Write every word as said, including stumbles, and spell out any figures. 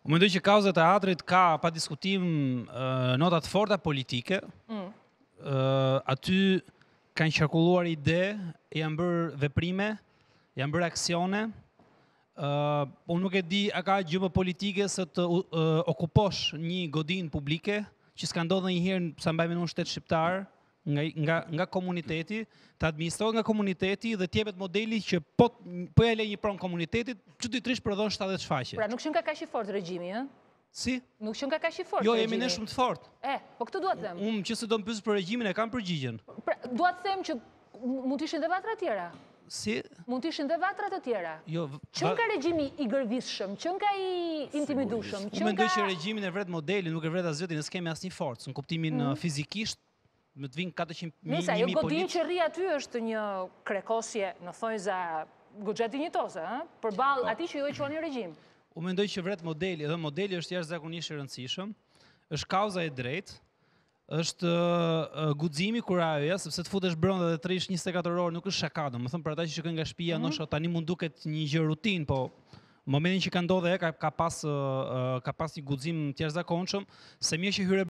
Unë mendoj që kauza e teatrit ka pa diskutim uh, nota të forta politike. Mm. Uh, aty kanë qarkulluar ide, janë bërë veprime, janë bërë aksione. Uh, unë nuk e di a ka gjë më politike se të uh, okuposh një godinë publike që s'ka ndodhur ndonjëherë sa mbaj mend unë shtet shqiptar, nga nga nga komuniteti, të administrohet nga komuniteti dhe t'jepet modeli që po po ja lë një pron komunitetit, çuditërisht prodhon shtatëdhjetë shfaqje. Pra nuk qenë ka kaq i fortë regjimi, ëh? Si? Nuk qenë ka kaq i fortë. Jo, jemi ne shumë të fortë. E, po këtë dua të them. Unë që se do më pyes për regjimin e kam përgjigjen. Pra, dua të them që mund të ishin dhe vatra të tjera. Si? Mund të ishin dhe vatra të tjera. Jo, Qën ka regjimi i gërvisshëm, qën ka i intimidueshëm, unë mendoj që regjimin e vret modeli, nuk e vret asgjë, ne s'kemi asnjë forcë, në kuptimin mm. fizikisht, me të vinë katëqind mijë Nisa, jo godin polic. që rri aty është një krekosje, në thonjza goxha dinjitose, ëh, përballë atij që ju e quani regjim. Unë mendoj që vret modeli, edhe modeli është jashtëzakonisht i rëndësishëm, është kauza e drejtë, është uh, guximi kurajoja, sepse të futesh brenda dhe të rrish njëzet e katër orë nuk është shaka, domethënë për ata që shikojnë nga shtëpia, mm -hmm. ndoshta tani mund duket një gjë rutinë, po momentin që ka ndodhur ka, ka pas uh, ka pas një guxim të jashtëzakonshëm, se mirë që hyre